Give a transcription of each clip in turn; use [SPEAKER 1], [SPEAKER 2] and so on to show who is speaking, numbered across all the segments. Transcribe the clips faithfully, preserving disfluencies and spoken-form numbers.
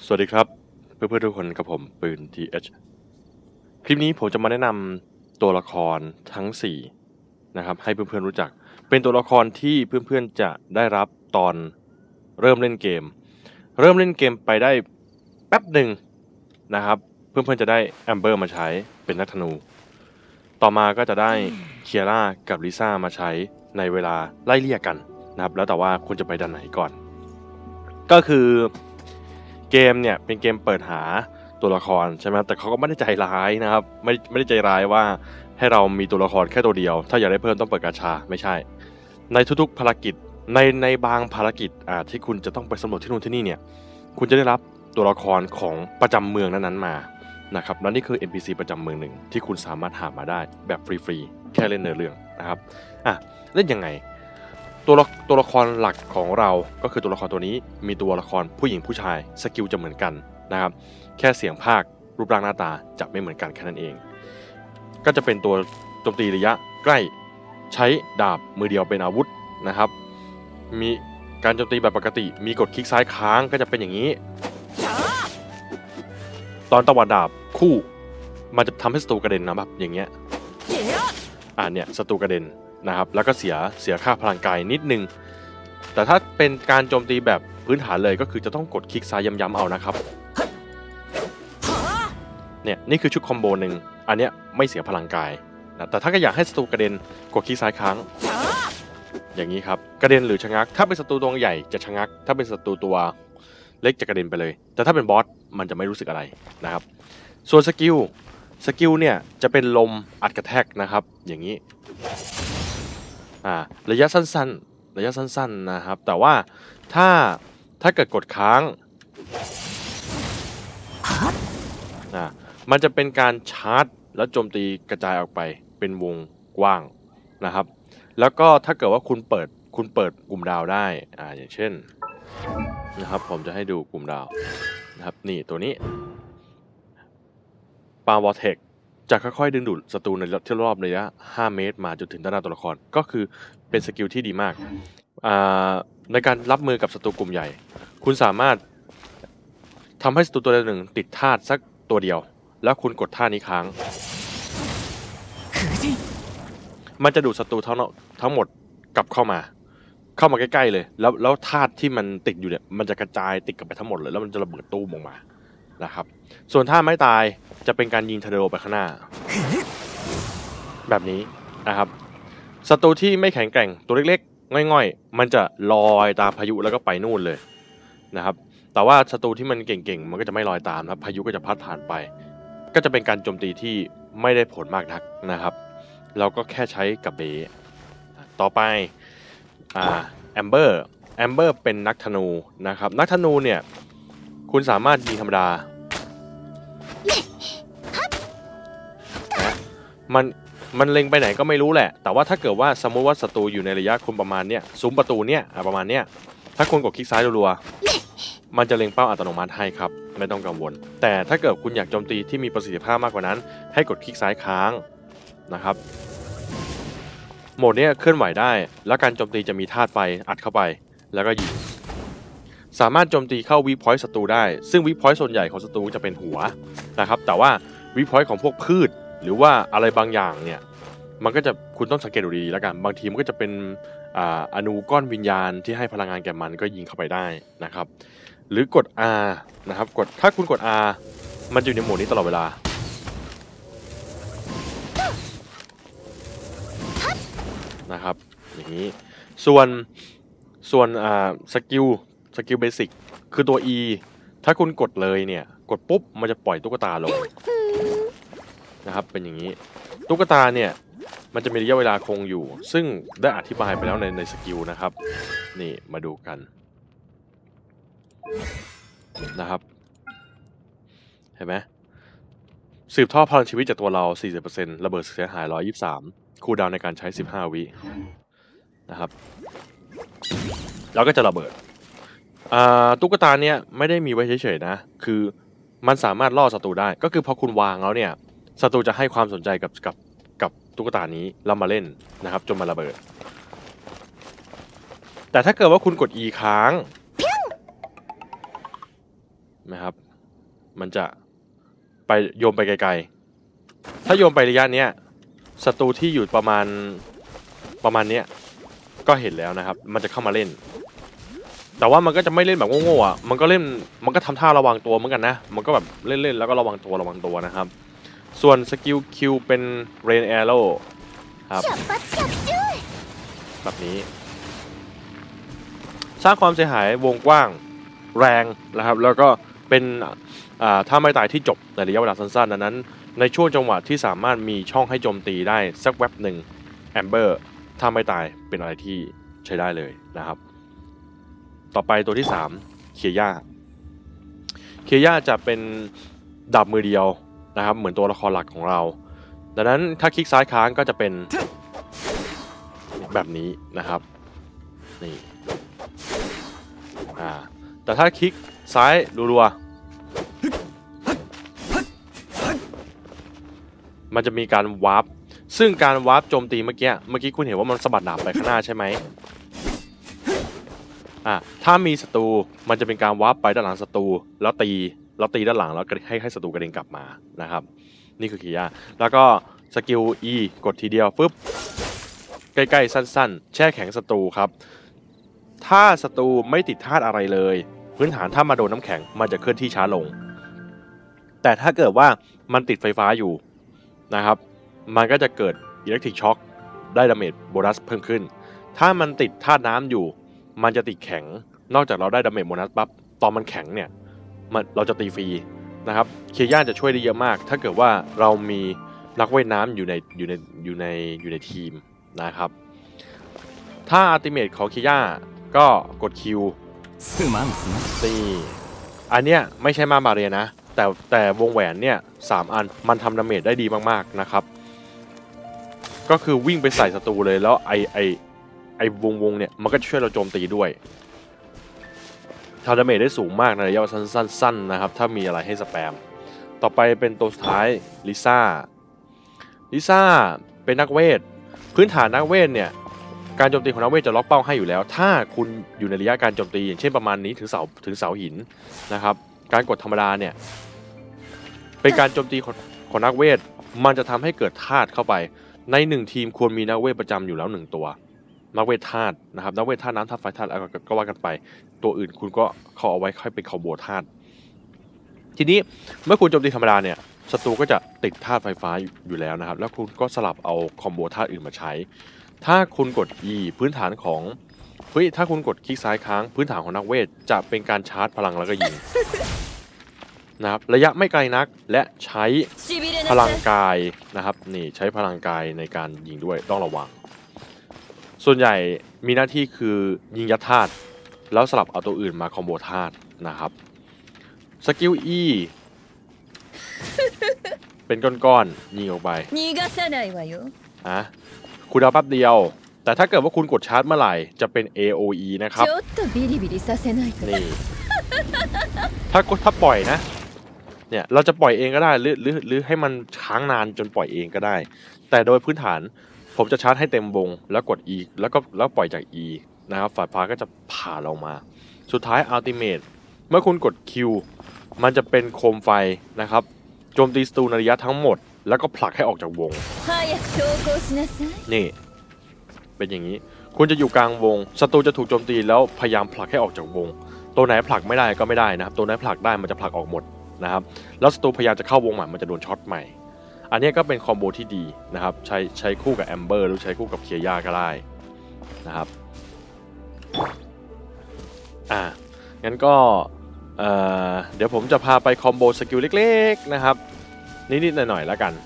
[SPEAKER 1] สวัสดีครับเพื่อนๆทุกคนกับผมปืน ที เอช คลิปนี้ผมจะมาแนะนำตัวละครทั้งสี่นะครับให้เพื่อนๆรู้จักเป็นตัวละครที่เพื่อนๆจะได้รับตอนเริ่มเล่นเกมเริ่มเล่นเกมไปได้แป๊บหนึ่งนะครับเพื่อนๆจะได้แอมเบอร์มาใช้เป็นนักธนูต่อมาก็จะได้เคียร่ากับลิซ่ามาใช้ในเวลาไล่เลี่ยกันนะครับแล้วแต่ว่าคุณจะไปด้านไหนก่อนก็คือเกมเนี่ยเป็นเกมเปิดหาตัวละครใช่ไหมแต่เขาก็ไม่ได้ใจร้ายนะครับไม่ไม่ได้ใจร้ายว่าให้เรามีตัวละครแค่ตัวเดียวถ้าอยากได้เพิ่มต้องเปิดกาชาไม่ใช่ในทุกๆภารกิจในในบางภารกิจอ่าที่คุณจะต้องไปสำรวจที่นู่นที่นี่เนี่ยคุณจะได้รับตัวละครของประจำเมืองนั้นๆมานะครับและนี่คือ เอ็น พี ซี ประจำเมืองหนึ่งที่คุณสามารถหามาได้แบบฟรีๆแค่เล่นเนื้อเรื่องนะครับอ่ะเล่นยังไงตัวละตัวละครหลักของเราก็คือตัวละครตัวนี้มีตัวละครผู้หญิงผู้ชายสกิลจะเหมือนกันนะครับแค่เสียงภาครูปร่างหน้าตาจะไม่เหมือนกันแค่นั้นเองก็จะเป็นตัวโจมตีระยะใกล้ใช้ดาบมือเดียวเป็นอาวุธนะครับมีการโจมตีแบบปกติมีกดคลิกซ้ายค้างก็จะเป็นอย่างนี้ตอนตวัดดาบคู่มันจะทำให้ศัตรูกระเด็นนะแบบอย่างเงี้ยอ่าเนี่ยศัตรูกระเด็นนะครับแล้วก็เสียเสียค่าพลังกายนิดนึงแต่ถ้าเป็นการโจมตีแบบพื้นฐานเลยก็คือจะต้องกดคลิกซ้ายย้ำๆเอานะครับเนี่ยนี่คือชุดคอมโบหนึ่งอันเนี้ยไม่เสียพลังกายนะแต่ถ้าก็อยากให้ศัตรูกระเด็นกดคลิกซ้ายค้างอย่างนี้ครับกระเด็นหรือชะงักถ้าเป็นศัตรูตัวใหญ่จะชะงักถ้าเป็นศัตรูตัวเล็กจะกระเด็นไปเลยแต่ถ้าเป็นบอสมันจะไม่รู้สึกอะไรนะครับส่วนสกิลสกิลเนี่ยจะเป็นลมอัดกระแทกนะครับอย่างนี้อ่าระยะสั้นๆระยะสั้นๆนะครับแต่ว่าถ้าถ้าเกิดกดค้างอ่ามันจะเป็นการชาร์จแล้วโจมตีกระจายออกไปเป็นวงกว้างนะครับแล้วก็ถ้าเกิดว่าคุณเปิดคุณเปิดกลุ่มดาวได้อ่าอย่างเช่นนะครับผมจะให้ดูกลุ่มดาวนะครับนี่ตัวนี้ปาวอเทคจะค่อยๆดึงดูดศัตรูในที่รอบระยะห้าเมตรมาจนถึงด้านหน้าตัวละครก็คือเป็นสกิลที่ดีมากในการรับมือกับศัตรูกลุ่มใหญ่คุณสามารถทำให้ศัตรูตัวใดหนึ่งติดธาตุสักตัวเดียวแล้วคุณกดท่านี้ค้างมันจะดูดศัตรูทั้งทั้งหมดกลับเข้ามาเข้ามาใกล้ๆเลยแล้วแล้วธาตุที่มันติดอยู่เนี่ยมันจะกระจายติดกันไปทั้งหมดเลยแล้วมันจะระเบิดตู้มออกมานะครับส่วนท่าไม้ตายจะเป็นการยิงทะลุไปข้างหน้าแบบนี้นะครับศัตรูที่ไม่แข็งแกร่งตัวเล็กๆง่อยๆมันจะลอยตามพายุแล้วก็ไปนู่นเลยนะครับแต่ว่าศัตรูที่มันเก่งๆมันก็จะไม่ลอยตามครับพายุก็จะพัดผ่านไปก็จะเป็นการโจมตีที่ไม่ได้ผลมากนักนะครับเราก็แค่ใช้กับเบย์ต่อไปอ่าแอมเบอร์แอมเบอร์เป็นนักธนูนะครับนักธนูเนี่ยคุณสามารถยิงธรรมดานะมันมันเล็งไปไหนก็ไม่รู้แหละแต่ว่าถ้าเกิดว่าสมมติว่าศัตรูอยู่ในระยะคุณประมาณเนี้ยซุ้มประตูเนี้ยประมาณเนี้ยถ้าคุณกดคลิกซ้ายรัวๆมันจะเล็งเป้าอัตโนมัติให้ครับไม่ต้องกังวลแต่ถ้าเกิดคุณอยากโจมตีที่มีประสิทธิภาพมากกว่านั้นให้กดคลิกซ้ายค้างนะครับโหมดนี้เคลื่อนไหวได้แล้วการโจมตีจะมีธาตุไฟอัดเข้าไปแล้วก็ยิงสามารถโจมตีเข้าวีพอยต์ศัตรูได้ซึ่งวีพอยต์ส่วนใหญ่ของศัตรูจะเป็นหัวนะครับแต่ว่าวีพอยต์ของพวกพืชหรือว่าอะไรบางอย่างเนี่ยมันก็จะคุณต้องสังเกตดูดีแล้วกันบางทีมันก็จะเป็นอ่าอนูก้อนวิญญาณที่ให้พลังงานแก่มันก็ยิงเข้าไปได้นะครับหรือกด R นะครับกดถ้าคุณกด R มันจะอยู่ในโหมดนี้ตลอดเวลานะครับอย่างนี้ส่วนส่วนอ่าสกิลสกิลเบสิกคือตัว E ถ้าคุณกดเลยเนี่ยกดปุ๊บมันจะปล่อยตุ๊กตาลงนะครับเป็นอย่างนี้ตุ๊กตาเนี่ยมันจะมีระยะเวลาคงอยู่ซึ่งได้อธิบายไปแล้วในในสกิลนะครับนี่มาดูกันนะครับเห็นไหมสืบทอดพลังชีวิตจากตัวเรา สี่สิบเปอร์เซ็นต์ ระเบิดเสียหาย หนึ่งร้อยยี่สิบสามคูลดาวน์ในการใช้สิบห้าวินะครับแล้วก็จะระเบิดตุ๊กตาเนี่ยไม่ได้มีไว้เฉยๆนะคือมันสามารถล่อศัตรูได้ก็คือพอคุณวางแล้วเนี่ยศัตรูจะให้ความสนใจกับกับกับตุ๊กตานี้แล้วมาเล่นนะครับจนมาระเบิดแต่ถ้าเกิดว่าคุณกด E ค้างนะครับมันจะไปโยนไปไกลๆถ้าโยนไประยะเนี้ยศัตรูที่อยู่ประมาณประมาณเนี้ยก็เห็นแล้วนะครับมันจะเข้ามาเล่นแต่ว่ามันก็จะไม่เล่นแบบโง่ๆอ่ะมันก็เล่นมันก็ทำท่าระวังตัวเหมือนกันนะมันก็แบบเล่นๆแล้วก็ระวังตัวระวังตัวนะครับส่วนสกิลคิวเป็นเรนแอโร่ครับแบบนี้สร้างความเสียหายวงกว้างแรงนะครับแล้วก็เป็นท่าไม่ตายที่จบในระยะเวลาสั้นๆดังนั้นในช่วงจังหวะที่สามารถมีช่องให้โจมตีได้สักแวบหนึ่งแอมเบอร์ท่าไม่ตายเป็นอะไรที่ใช้ได้เลยนะครับต่อไปตัวที่สามเคียย่าเคียย่าจะเป็นดาบมือเดียวนะครับเหมือนตัวละครหลักของเราดังนั้นถ้าคลิกซ้ายค้างก็จะเป็นแบบนี้นะครับนี่อ่าแต่ถ้าคลิกซ้ายรัวๆมันจะมีการวาร์ปซึ่งการวาร์ปโจมตีเมื่อกี้เมื่อกี้คุณเห็นว่ามันสะบัดดาบไปข้างหน้าใช่ไหมอ่าถ้ามีศัตรูมันจะเป็นการวาร์ปไปด้านหลังศัตรูแล้วตีแล้วตีด้านหลังแล้วให้ให้ศัตรูกระเด็นกลับมานะครับนี่คือเคียย่าแล้วก็สกิล E กดทีเดียวฟึบใกล้ๆสั้นๆแช่แข็งศัตรูครับถ้าศัตรูไม่ติดธาตุอะไรเลยพื้นฐานถ้ามาโดนน้ำแข็งมันจะเคลื่อนที่ช้าลงแต่ถ้าเกิดว่ามันติดไฟฟ้าอยู่นะครับมันก็จะเกิดอิเล็กทริกช็อคได้ดาเมจโบนัสเพิ่มขึ้นถ้ามันติดธาตุน้ำอยู่มันจะติดแข็งนอกจากเราได้ดาเมจโบนัสปั๊บตอนมันแข็งเนี่ยมันเราจะตีฟรีนะครับเคียย่าจะช่วยได้เยอะมากถ้าเกิดว่าเรามีนักว่ายน้ำอยู่ในอยู่ในอยู่ในอยู่ในทีมนะครับถ้าอัลติเมทของเคียย่าก็กดคิวนี่อันเนี้ยไม่ใช่มาบาเรียนะแต่แต่วงแหวนเนี่ยสามอันมันทำดาเมจได้ดีมากๆนะครับก็คือวิ่งไปใส่ศัตรูเลยแล้วไอไอไอวงวงเนี่ยมันก็ช่วยเราโจมตีด้วยทำดาเมจได้สูงมากในระยะสั้นๆนะครับถ้ามีอะไรให้สแปมต่อไปเป็นตัวสุดท้ายลิซ่าลิซ่าเป็นนักเวทพื้นฐานนักเวทเนี่ยการโจมตีของนักเวทจะล็อกเป้าให้อยู่แล้วถ้าคุณอยู่ในระยะการโจมตีอย่างเช่นประมาณนี้ถึงเสาถึงเสาหินนะครับการกดธรรมดาเนี่ยเป็นการโจมตีของของนักเวทมันจะทำให้เกิดธาตุเข้าไปในหนึ่งทีมควรมีนักเวทประจำอยู่แล้วหนึ่งตัวนักเวทธาตุนะครับนักเวทธาตุน้ำธาตุไฟธาตุอะไรก็ว่ากันไปตัวอื่นคุณก็เข้าเอาไว้ค่อยเป็นคอมโบธาตุทีนี้เมื่อคุณโจมตีธรรมดาเนี่ยศัตรูก็จะติดธาตุไฟฟ้าอยู่แล้วนะครับแล้วคุณก็สลับเอาคอมโบธาตุอื่นมาใช้ถ้าคุณกด E พื้นฐานของเฮ้ยถ้าคุณกดคลิกซ้ายค้างพื้นฐานของนักเวทจะเป็นการชาร์จพลังแล้วก็ยิงนะครับระยะไม่ไกลนักและใช้พลังกายนะครับนี่ใช้พลังกายในการยิงด้วยต้องระวังส่วนใหญ่มีหน้าที่คือยิงยัดธาตุแล้วสลับเอาตัวอื่นมาคอมโบธาตุนะครับสกิล E เป็นก้อนๆยิงออกไปอ่ะคุณเอาแป๊บเดียวแต่ถ้าเกิดว่าคุณกดชาร์จเมื่อไหร่จะเป็น เอ โอ อี นะครับนี่ถ้ากดถ้าปล่อยนะเนี่ยเราจะปล่อยเองก็ได้หรือหรือหรือให้มันค้างนานจนปล่อยเองก็ได้แต่โดยพื้นฐานผมจะชาร์จให้เต็มวงแล้วกด E แล้วก็แล้วปล่อยจาก E นะครับฝ่ายฟ้าก็จะผ่าลงมาสุดท้ายอัลติเมทเมื่อคุณกด Q มันจะเป็นโคมไฟนะครับโจมตีศัตรูในระยะทั้งหมดแล้วก็ผลักให้ออกจากวงนี่เป็นอย่างนี้คุณจะอยู่กลางวงศัตรูจะถูกโจมตีแล้วพยายามผลักให้ออกจากวงตัวไหนผลักไม่ได้ก็ไม่ได้นะครับตัวไหนผลักได้มันจะผลักออกหมดนะครับแล้วศัตรูพยายามจะเข้าวงใหม่มันจะโดนช็อตใหม่อันนี้ก็เป็นคอมโบที่ดีนะครับใช้ใช้คู่กับแอมเบอร์หรือใช้คู่กับเคียย่าก็ได้นะครับอ่างั้นก็เอ่อเดี๋ยวผมจะพาไปคอมโบสกิลเล็กๆนะครับนิดๆหน่อยๆแล้วกัน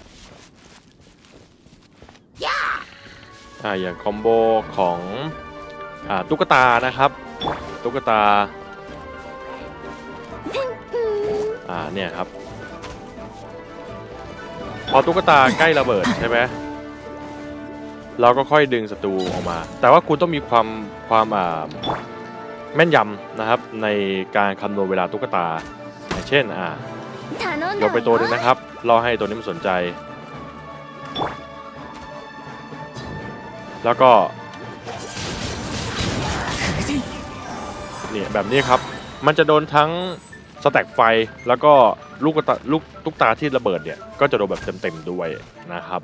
[SPEAKER 1] อ่าอย่างคอมโบของอ่าตุ๊กตานะครับตุ๊กตาอ่าเนี่ยครับพอตุ๊กตาใกล้ระเบิดใช่ไหมเราก็ค่อยดึงศัตรูออกมาแต่ว่าคุณต้องมีความความอ่าแม่นยำนะครับในการคำนวณเวลาตุ๊กตาอย่างเช่นอ่ายกไปตัวนึงนะครับรอให้ตัวนี้มันสนใจแล้วก็เนี่ยแบบนี้ครับมันจะโดนทั้งสแต็กไฟแล้วก็ลูกตาลูกตุ๊กตาที่ระเบิดเนี่ยก็จะโดนแบบเต็มๆด้วยนะครับ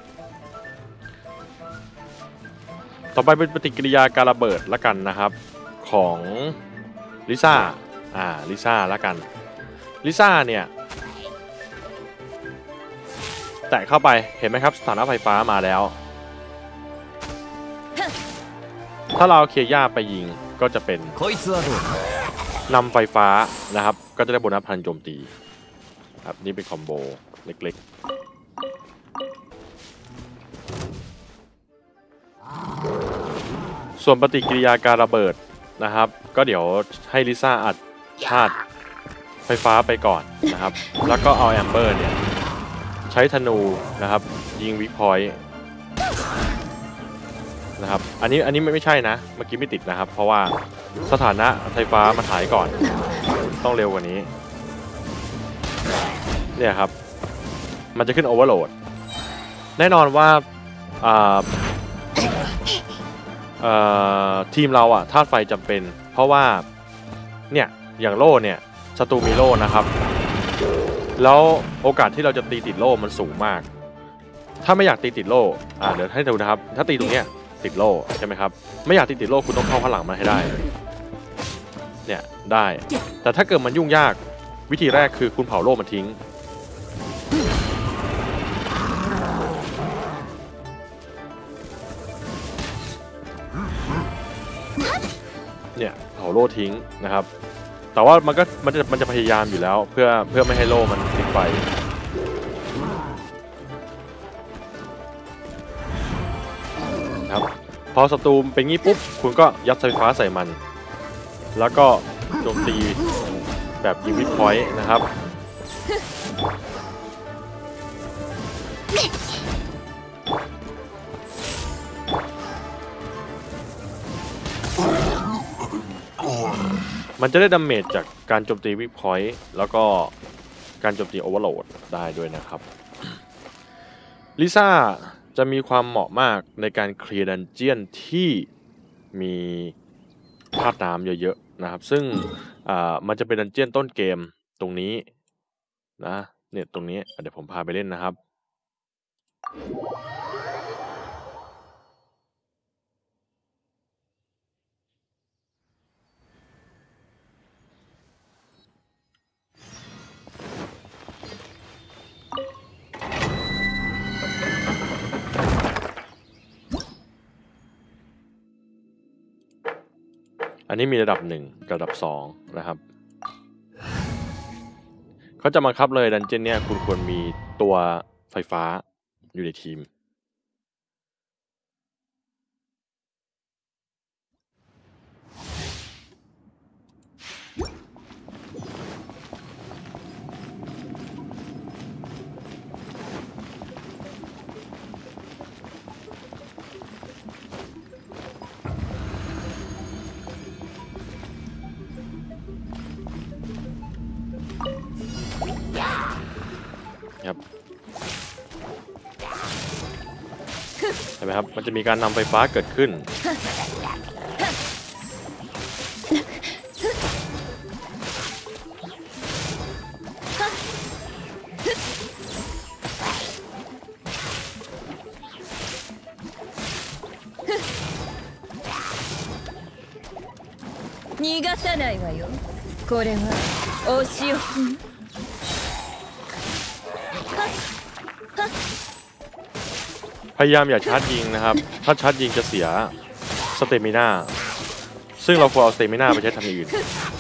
[SPEAKER 1] ต่อไปเป็นปฏิกิริยาการระเบิดละกันนะครับของลิซ่าอ่าลิซ่าละกันลิซ่าเนี่ยแตะเข้าไปเห็นไหมครับสถานะไฟฟ้ามาแล้วถ้าเราเคลียร์หญ้าไปยิงก็จะเป็นนำไฟฟ้านะครับก็จะได้โบนัสพลังโจมตีครับนี่เป็นคอมโบเล็กๆส่วนปฏิกิริยาการระเบิดนะครับก็เดี๋ยวให้ลิซ่าอัดชาร์จไฟฟ้าไปก่อนนะครับแล้วก็เอาแอมเบอร์เนี่ยใช้ธนูนะครับยิงวิกพอยต์นะครับอันนี้อันนี้ไม่ไม่ใช่นะเมื่อกี้ไม่ติดนะครับเพราะว่าสถานะไฟฟ้ามาถ่ายก่อนต้องเร็วกว่านี้เนี่ยครับมันจะขึ้นโอเวอร์โหลดแน่นอนว่าทีมเราอะธาตุไฟจำเป็นเพราะว่าเนี่ยอย่างโล่เนี่ยศัตรูมีโล่นะครับแล้วโอกาสที่เราจะตีติดโล่มันสูงมากถ้าไม่อยากตีติดโล่อ่าเดี๋ยวให้ดูนะครับถ้าตีตรงเนี้ยติดโล่ใช่ไหมครับไม่อยากตีติดโล่คุณต้องเข้าข้างหลังมาให้ได้เนี่ยได้แต่ถ้าเกิดมันยุ่งยากวิธีแรกคือคุณเผาโล่มันทิ้งเนี่ยเผาโล่ทิ้งนะครับแต่ว่ามันก็มันจะมันจะพยายามอยู่แล้วเพื่อเพื่อไม่ให้โล่มันติดไฟครับพอศัตรูเป็นงี้ปุ๊บคุณก็ยัดไฟฟ้าใส่มันแล้วก็โจมตีแบบยิงวิกพอยต์นะครับมันจะได้ดาเมจจากการโจมตีวิกพอยต์แล้วก็การโจมตีโอเวอร์โหลดได้ด้วยนะครับลิซ่าจะมีความเหมาะมากในการเคลียร์ดันเจียนที่มีธาตุน้ำเยอะๆนะครับซึ่งมันจะเป็นดันเจียนต้นเกมตรงนี้นะเนี่ยตรงนี้เดี๋ยวผมพาไปเล่นนะครับอันนี้มีระดับหนึ่งระดับสองนะครับเขาจะบังคับเลยดันเจี้ยนเนี่ยคุณควรมีตัวไฟฟ้าอยู่ในทีมครับเห็นไหมครับมันจะมีการนำไฟฟ้าเกิดขึ้น
[SPEAKER 2] 逃がさないわよ。これはお仕置き。
[SPEAKER 1] พยายามอย่าชาร์จยิงนะครับถ้าชาร์จยิงจะเสียสเตมิน่าซึ่งเราควรเอาสเตมิน่าไปใช้ทำอย่างอื่น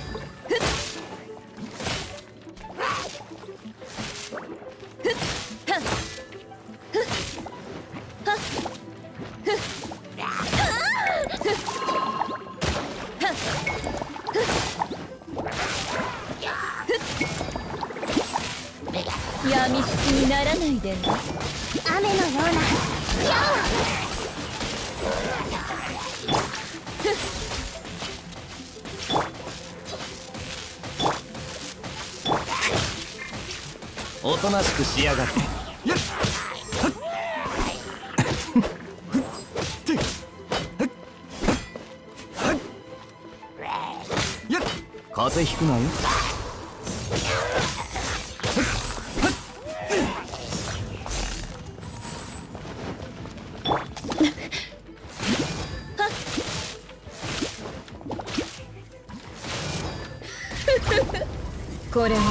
[SPEAKER 2] 闇質にならないでね。雨のような
[SPEAKER 3] おとなしくしやがって。風邪ひくなよ。
[SPEAKER 2] これは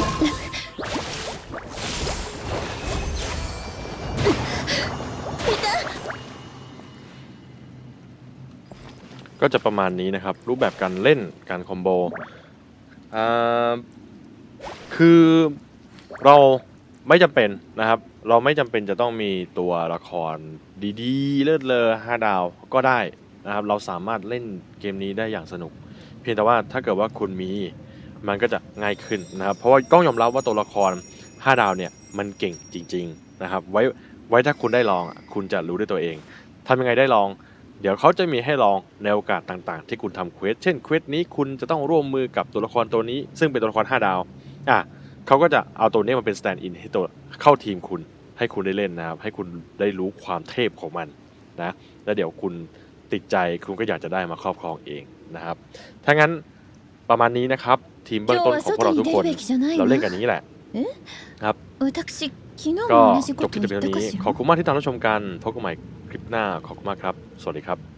[SPEAKER 1] ก็จะประมาณนี้นะครับรูปแบบการเล่นการคอมโบอ่าคือเราไม่จำเป็นนะครับเราไม่จำเป็นจะต้องมีตัวละครดีๆเลิศเลอห้าดาวก็ได้นะครับเราสามารถเล่นเกมนี้ได้อย่างสนุกเพียงแต่ว่าถ้าเกิดว่าคุณมีมันก็จะง่ายขึ้นนะครับเพราะว่าต้องยอมรับว่าตัวละครห้าดาวเนี่ยมันเก่งจริงๆนะครับไว้ไว้ถ้าคุณได้ลองคุณจะรู้ด้วยตัวเองทำยังไงได้ลองเดี๋ยวเขาจะมีให้ลองในโอกาสต่างๆที่คุณทำเควสเช่นเควสนี้คุณจะต้องร่วมมือกับตัวละครตัวนี้ซึ่งเป็นตัวละครห้าดาวอ่ะเขาก็จะเอาตัวนี้มาเป็นสแตนด์อินให้ตัวเข้าทีมคุณให้คุณได้เล่นนะครับให้คุณได้รู้ความเทพของมันนะแล้วเดี๋ยวคุณติดใจคุณก็อยากจะได้มาครอบครองเองนะครับถ้างั้นประมาณนี้นะครับทีมเบื้องต้นของพวกเราทุกคนเราเล่นกันอย่างนี้แหละครับก็จบคลิปเพียงเท่านี้ขอบคุณมากที่ตามรับชมกันพบกันใหม่คลิปหน้าขอบคุณมากครับสวัสดีครับ